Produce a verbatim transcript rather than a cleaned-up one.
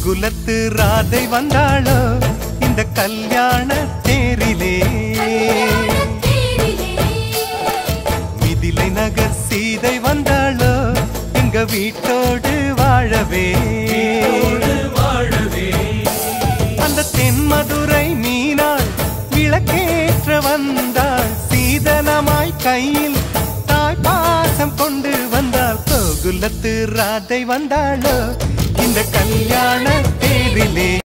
கோகுலத்து ராதை வந்தாளோ இந்த கல்யாண தேரிலே. மிதிலை நகர் சீதை வந்தாளோ எங்க வீட்டோடு வாழவே. அந்த தென்மதுரை மீனாள் விளக்கேற்ற வந்தாள். சீதனமாய் கையில் தாய் பாசம் கொண்டு வந்தாள். கோகுலத்து ராதை வந்தாளோ இந்த கல்யாண தேரிலே.